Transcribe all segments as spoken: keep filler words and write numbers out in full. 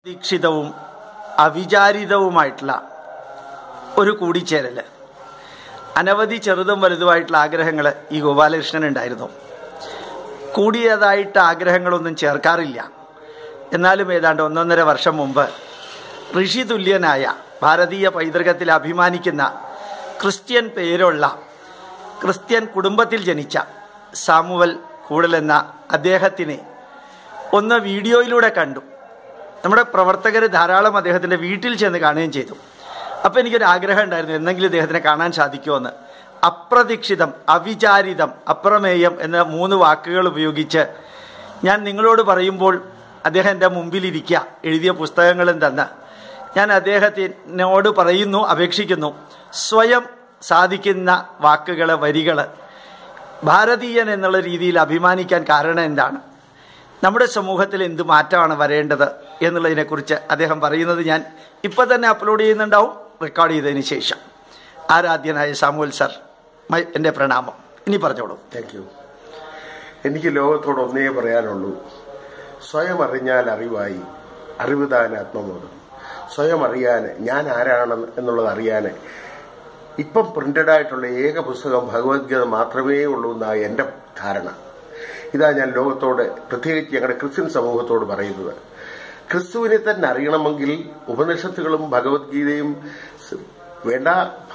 ദീക്ഷിതവും അവിചാരിതവുമായിട്ടുള്ള ഒരു കൂടിച്ചേരൽ. അനവധി ചെറുതും വലുതുമായിട്ടുള്ള ആഗ്രഹങ്ങൾ ഈ ഗോപാലകൃഷ്ണൻ ഉണ്ടായിരുന്നു. കൂടിയതായിട്ട് ആഗ്രഹങ്ങളൊന്നും ചേർക്കാറില്ല. എന്നാലും ഏതാണ്ട് ഒന്നൊന്നര വർഷം മുമ്പ് ഋഷി തുല്യനായ ഭാരതീയ പൈതൃകത്തിൽ അഭിമാനിക്കുന്ന ക്രിസ്ത്യൻ പേരുള്ള ക്രിസ്ത്യൻ കുടുംബത്തിൽ ജനിച്ച സാമുവൽ കൂടൽ എന്ന അദ്ദേഹത്തിനെ ഒന്ന് വീഡിയോയിലൂടെ കണ്ടു. നമ്മുടെ പ്രവർത്തകർ ധാരാളം അദ്ദേഹത്തിൻ്റെ വീട്ടിൽ ചെന്ന് കാണുകയും ചെയ്തു. അപ്പോൾ എനിക്കൊരു ആഗ്രഹം ഉണ്ടായിരുന്നു, എന്തെങ്കിലും ഇദ്ദേഹത്തിനെ കാണാൻ സാധിക്കുമെന്ന്. അപ്രതീക്ഷിതം, അവിചാരിതം, അപ്രമേയം എന്ന മൂന്ന് വാക്കുകൾ ഉപയോഗിച്ച് ഞാൻ നിങ്ങളോട് പറയുമ്പോൾ അദ്ദേഹം എൻ്റെ മുമ്പിലിരിക്കുക, എഴുതിയ പുസ്തകങ്ങളും തന്ന് ഞാൻ അദ്ദേഹത്തിനോട് പറയുന്നു, അപേക്ഷിക്കുന്നു, സ്വയം സാധിക്കുന്ന വാക്കുകൾ, വരികൾ ഭാരതീയൻ എന്നുള്ള രീതിയിൽ അഭിമാനിക്കാൻ കാരണം എന്താണ്, നമ്മുടെ സമൂഹത്തിൽ എന്ത് മാറ്റമാണ് വരേണ്ടത് എന്നുള്ളതിനെക്കുറിച്ച് അദ്ദേഹം പറയുന്നത് ഞാൻ ഇപ്പം തന്നെ അപ്ലോഡ് ചെയ്യുന്നുണ്ടാവും, റെക്കോർഡ് ചെയ്തതിന് ശേഷം. ആരാധ്യനായ സാമുവൽ സർ, എൻ്റെ പ്രണാമം. ഇനി പറഞ്ഞോളൂ. Thank you. എനിക്ക് ലോകത്തോട് ഒന്നേ പറയാനുള്ളൂ, സ്വയം അറിഞ്ഞാൽ അറിവായി, അറിവ് താൻ ആത്മബോധം. സ്വയം അറിയാൻ, ഞാൻ ആരാണ് എന്നുള്ളത് അറിയാൻ ഇപ്പം പ്രിന്റഡ് ആയിട്ടുള്ള ഏക പുസ്തകം ഭഗവത്ഗീത മാത്രമേ ഉള്ളൂ എന്നാണ് എൻ്റെ ധാരണ. ഇതാ ഞാൻ ലോകത്തോട്, പ്രത്യേകിച്ച് ഞങ്ങളുടെ ക്രിസ്ത്യൻ സമൂഹത്തോട് പറയുന്നത്. ക്രിസ്തുവിനെ തന്നെ അറിയണമെങ്കിൽ ഉപനിഷത്തുകളും ഭഗവത്ഗീതയും വേണ്ട,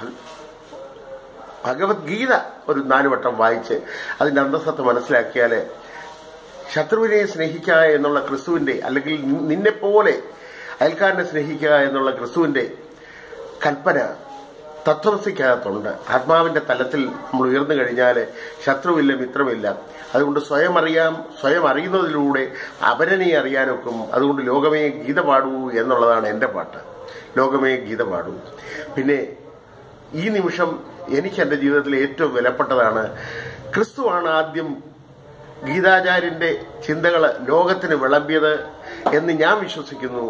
ഭഗവത്ഗീത ഒരു നാലുവട്ടം വായിച്ച് അതിൻ്റെ അന്തസത്ത മനസ്സിലാക്കിയാൽ ശത്രുവിനെ സ്നേഹിക്കുക എന്നുള്ള ക്രിസ്തുവിൻ്റെ, അല്ലെങ്കിൽ നിന്നെപ്പോലെ അയൽക്കാരനെ സ്നേഹിക്കുക എന്നുള്ള ക്രിസ്തുവിൻ്റെ കൽപ്പന തത്വമസിക്കകത്തുണ്ട്. ആത്മാവിന്റെ തലത്തിൽ നമ്മൾ ഉയർന്നു കഴിഞ്ഞാൽ ശത്രുവില്ല, മിത്രമില്ല. അതുകൊണ്ട് സ്വയം അറിയാം, സ്വയം അറിയുന്നതിലൂടെ അപരനെ അറിയാനൊക്കും. അതുകൊണ്ട് ലോകമേ ഗീത പാടൂ എന്നുള്ളതാണ് എൻ്റെ പാട്ട്. ലോകമേ ഗീത പാടൂ. പിന്നെ ഈ നിമിഷം എനിക്ക് എൻ്റെ ജീവിതത്തിൽ ഏറ്റവും വിലപ്പെട്ടതാണ്, ക്രിസ്തുവാണ് ആദ്യം ഗീതാചാര്യന്റെ ചിന്തകൾ ലോകത്തിന് വിളമ്പിയത് എന്ന് ഞാൻ വിശ്വസിക്കുന്നു.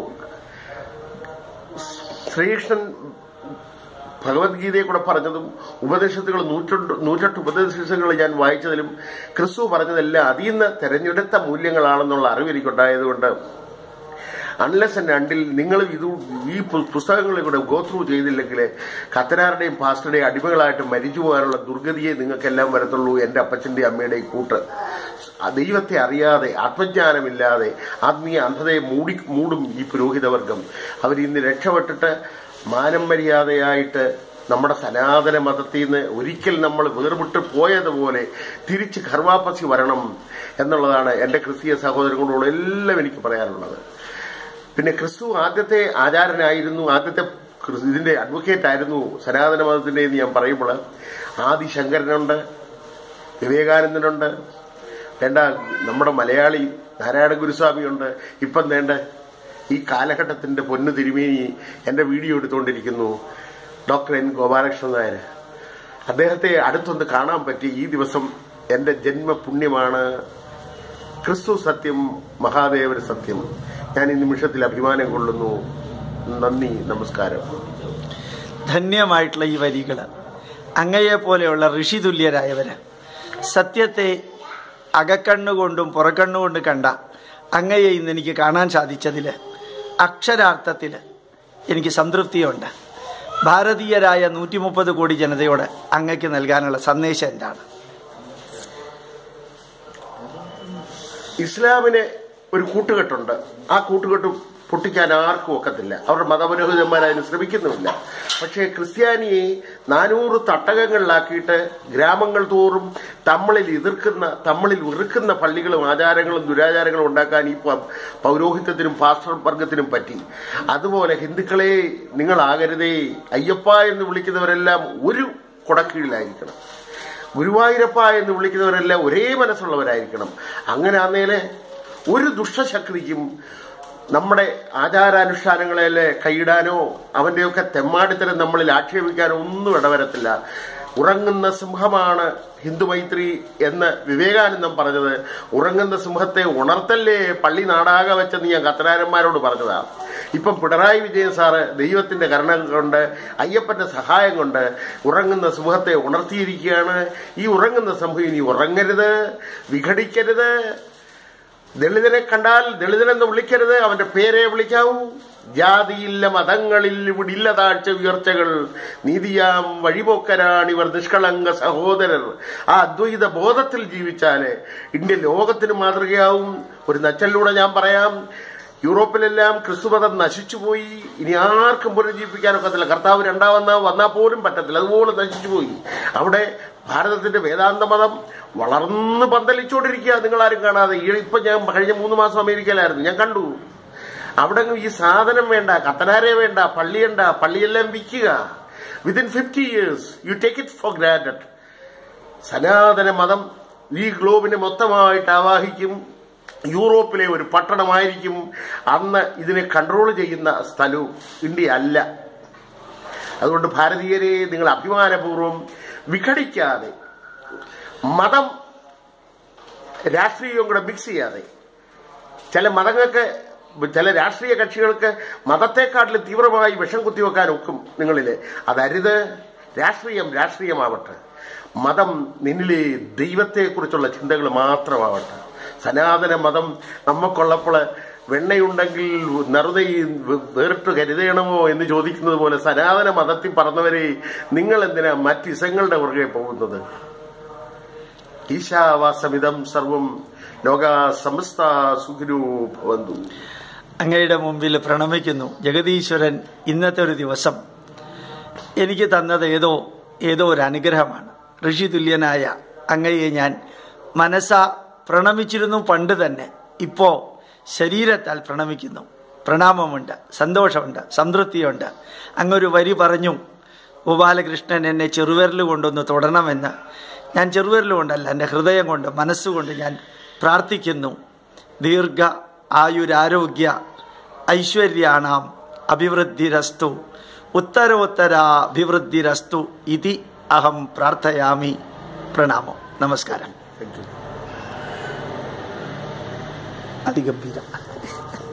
ശ്രീകൃഷ്ണൻ ഭഗവത്ഗീതയെ കൂടെ പറഞ്ഞതും ഉപദേശത്തുകൾ നൂറ്റെട്ട് നൂറ്റെട്ട് ഉപദേശങ്ങൾ ഞാൻ വായിച്ചതിലും ക്രിസ്തു പറഞ്ഞതെല്ലാം അതിൽ നിന്ന് തെരഞ്ഞെടുത്ത മൂല്യങ്ങളാണെന്നുള്ള അറിവ് എനിക്കുണ്ടായതുകൊണ്ട് അൺലെസ് ആൻഡ് അണ്ടിൽ നിങ്ങൾ ഇത് ഈ പുസ്തകങ്ങളിൽ കൂടെ ഗോ ത്രൂ ചെയ്തില്ലെങ്കിൽ ഖത്തനാരുടെയും പാസ്റ്ററുടെയും അടിമകളായിട്ട് മരിച്ചു പോകാനുള്ള ദുർഗതിയെ നിങ്ങൾക്കെല്ലാം വരത്തുള്ളൂ. എൻ്റെ അപ്പച്ചൻ്റെയും അമ്മയുടെയും കൂട്ട് ദൈവത്തെ അറിയാതെ, ആത്മജ്ഞാനമില്ലാതെ ആത്മീയ അന്ധതയെ മൂടി മൂടും ഈ പുരോഹിതവർഗം. അവരിന്ന് രക്ഷപ്പെട്ടിട്ട് മാനം മര്യാദയായിട്ട് നമ്മുടെ സനാതന മതത്തിൽ നിന്ന് ഒരിക്കൽ നമ്മൾ വേർവിട്ട് പോയതുപോലെ തിരിച്ച് ഖർവാപ്പസി വരണം എന്നുള്ളതാണ് എൻ്റെ ക്രിസ്തീയ സഹോദരങ്ങളോട് എല്ലാം എനിക്ക് പറയാനുള്ളത്. പിന്നെ ക്രിസ്തു ആദ്യത്തെ ആചാരനായിരുന്നു, ആദ്യത്തെ ഇതിന്റെ അഡ്വക്കേറ്റ് ആയിരുന്നു സനാതന മതത്തിന്റെ എന്ന് ഞാൻ പറയുമ്പോൾ ആദിശങ്കരനുണ്ട്, വിവേകാനന്ദനുണ്ട്, വേണ്ട നമ്മുടെ മലയാളി നാരായണ ഗുരുസ്വാമിയുണ്ട്, ഇപ്പം വേണ്ട ഈ കാലഘട്ടത്തിന്റെ പൊന്നു തിരുമേനി എൻ്റെ വീഡിയോ എടുത്തുകൊണ്ടിരിക്കുന്നു ഡോക്ടർ എൻ ഗോപാലകൃഷ്ണൻ നായർ. അദ്ദേഹത്തെ അടുത്തൊന്ന് കാണാൻ പറ്റി ഈ ദിവസം എൻ്റെ ജന്മപുണ്യമാണ്. ക്രിസ്തു സത്യം, മഹാദേവർ സത്യം. ഞാൻ ഈ നിമിഷത്തിൽ അഭിമാനം കൊള്ളുന്നു. നന്ദി, നമസ്കാരം. ധന്യമായിട്ടുള്ള ഈ വരികൾ അങ്ങയെ പോലെയുള്ള ഋഷി തുല്യരായവര് സത്യത്തെ അകക്കണ്ണുകൊണ്ടും പുറക്കണ്ണുകൊണ്ടും കണ്ട അങ്ങയെ ഇന്ന് എനിക്ക് കാണാൻ സാധിച്ചതിൽ അക്ഷരാർത്ഥത്തിൽ എനിക്ക് സംതൃപ്തിയുണ്ട്. ഭാരതീയരായ നൂറ്റി മുപ്പത് കോടി ജനതയോട് അങ്ങയ്ക്ക് നൽകാനുള്ള സന്ദേശം എന്താണ്? ഇസ്ലാമിന് ഒരു കൂട്ടുകെട്ടുണ്ട്. ആ കൂട്ടുകെട്ട് പൊട്ടിക്കാൻ ആർക്കും ഒക്കത്തില്ല. അവരുടെ മതപുരോഹിതന്മാർ അതിന് ശ്രമിക്കുന്നുമില്ല. പക്ഷേ ക്രിസ്ത്യാനിയെ നാനൂറ് തട്ടകങ്ങളിലാക്കിയിട്ട് ഗ്രാമങ്ങൾ തോറും തമ്മിൽ എതിർക്കുന്ന, തമ്മിൽ വെറുക്കുന്ന പള്ളികളും ആചാരങ്ങളും ദുരാചാരങ്ങളും ഉണ്ടാക്കാൻ ഈ പൗരോഹിത്യത്തിനും പാസ്റ്റർ വർഗത്തിനും പറ്റി. അതുപോലെ ഹിന്ദുക്കളെ നിങ്ങളാകരുതേ, അയ്യപ്പ എന്ന് വിളിക്കുന്നവരെല്ലാം ഒരു കുടക്കീഴിലായിരിക്കണം, ഗുരുവായൂരപ്പ എന്ന് വിളിക്കുന്നവരെല്ലാം ഒരേ മനസ്സുള്ളവരായിരിക്കണം. അങ്ങനെ ആന്നേലെ ഒരു ദുഷ്ടശക്തിക്കും നമ്മുടെ ആചാരാനുഷ്ഠാനങ്ങളെ കൈയിടാനോ അവന്റെയൊക്കെ തെമ്മാടിത്തരം നമ്മളിൽ ആക്ഷേപിക്കാനോ ഒന്നും ഇടവരത്തില്ല. ഉറങ്ങുന്ന സിംഹമാണ് ഹിന്ദുമൈത്രി എന്ന് വിവേകാനന്ദൻ പറഞ്ഞത്. ഉറങ്ങുന്ന സിംഹത്തെ ഉണർത്തല്ലേ പള്ളി നാടാകെ വെച്ചെന്ന് ഞാൻ ഖത്തനാരന്മാരോട് പറഞ്ഞതാണ്. ഇപ്പം പിണറായി വിജയൻ സാറ് ദൈവത്തിന്റെ കരുണ കൊണ്ട്, അയ്യപ്പന്റെ സഹായം കൊണ്ട് ഉറങ്ങുന്ന സിംഹത്തെ ഉണർത്തിയിരിക്കുകയാണ്. ഈ ഉറങ്ങുന്ന സിംഹം ഇനി ഉറങ്ങരുത്, വിഘടിക്കരുത്, ദളിതനെ കണ്ടാൽ ദളിതനെന്ന് വിളിക്കരുത്, അവന്റെ പേരെ വിളിക്കാവൂ. ജാതിയില്ല മതങ്ങളിൽ ഇവിടെ ഇല്ല താഴ്ച ഉയർച്ചകൾ, നീതിയാം വഴിപോക്കരാണിവർ നിഷ്കളങ്ക സഹോദരർ. ആ അദ്വൈത ബോധത്തിൽ ജീവിച്ചാല് ഇന്ത്യ ലോകത്തിന് മാതൃകയാവും. ഒരു നച്ചലിലൂടെ ഞാൻ പറയാം, യൂറോപ്പിലെല്ലാം ക്രിസ്തുമതം നശിച്ചുപോയി. ഇനി ആർക്കും പുനരുജ്ജീവിപ്പിക്കാനൊക്കത്തില്ല. കർത്താവ് രണ്ടാമെന്നാ വന്നാൽ പോലും പറ്റത്തില്ല, അതുപോലെ നശിച്ചുപോയി. അവിടെ ഭാരതത്തിന്റെ വേദാന്ത മതം വളർന്ന് പന്തലിച്ചുകൊണ്ടിരിക്കുക, നിങ്ങളാരും കാണാതെ. ഇപ്പൊ ഞാൻ കഴിഞ്ഞ മൂന്ന് മാസം അമേരിക്കയിലായിരുന്നു, ഞാൻ കണ്ടു. അവിടെ ഈ സാധനം വേണ്ട, കത്തനാരെ വേണ്ട, പള്ളിയണ്ട, പള്ളിയെല്ലാം വിൽക്കുക. Within fifty years you take it for granted. സനാതന മതം ഈ ഗ്ലോബിനെ മൊത്തമായിട്ട് ആവാഹിക്കും. യൂറോപ്പിലെ ഒരു പട്ടണമായിരിക്കും അന്ന് ഇതിനെ കൺട്രോൾ ചെയ്യുന്ന സ്ഥലവും ഇന്ത്യ അല്ല. അതുകൊണ്ട് ഭാരതീയരെ നിങ്ങൾ അഭിമാനപൂർവ്വം വിഘടിക്കാതെ, മതം രാഷ്ട്രീയവും കൂടെ മിക്സ് ചെയ്യാതെ, ചില മതങ്ങൾക്ക് ചില രാഷ്ട്രീയ കക്ഷികൾക്ക് മതത്തെക്കാട്ടിലും തീവ്രമായി വിഷം കുത്തിവെക്കാൻ ഒക്കും നിങ്ങളില്. അതരുത്. രാഷ്ട്രീയം രാഷ്ട്രീയമാവട്ടെ, മതം നിന്നിലെ ദൈവത്തെക്കുറിച്ചുള്ള ചിന്തകൾ മാത്രമാവട്ടെ. സനാതന മതം നമുക്കുള്ളപ്പോൾ വെണ്ണയുണ്ടെങ്കിൽ നറുതയും വേറിട്ട് കരുതണമോ എന്ന് ചോദിക്കുന്നത് പോലെ സനാതന മതത്തിൽ പറഞ്ഞവരെ നിങ്ങൾ എന്തിനാ മറ്റിസങ്ങളുടെ പുറകെ പോകുന്നത്? ഈശാവാസമിതം സർവം ലോകാ സമസ്ത സുഖിനോ ഭവന്തു. അങ്ങയുടെ മുമ്പിൽ പ്രണമിക്കുന്നു. ജഗദീശ്വരൻ ഇന്നത്തെ ഒരു ദിവസം എനിക്ക് തന്നത് ഏതോ ഏതോ ഒരു അനുഗ്രഹമാണ്. ഋഷി തുല്യനായ അങ്ങയെ ഞാൻ മനസ്സാ പ്രണമിച്ചിരുന്നു പണ്ട് തന്നെ. ഇപ്പോ ശരീരത്താൽ പ്രണമിക്കുന്നു. പ്രണാമമുണ്ട്, സന്തോഷമുണ്ട്, സംതൃപ്തിയുണ്ട്. അങ്ങൊരു വരി പറഞ്ഞു, ഗോപാലകൃഷ്ണൻ എന്നെ ചെറുവിരൽ കൊണ്ടൊന്ന് തൊടണമെന്ന്. ഞാൻ ചെറുവിരൽ കൊണ്ടല്ല, എൻ്റെ ഹൃദയം കൊണ്ട്, മനസ്സുകൊണ്ട് ഞാൻ പ്രാർത്ഥിക്കുന്നു. ദീർഘ ആയുരാരോഗ്യ ഐശ്വര്യാണാം അഭിവൃദ്ധിരസ്തു, ഉത്തരോത്തരാഭിവൃദ്ധിരസ്തു ഇതി അഹം പ്രാർത്ഥയാമി. പ്രണാമം, നമസ്കാരം. അതിഗംഭീരം.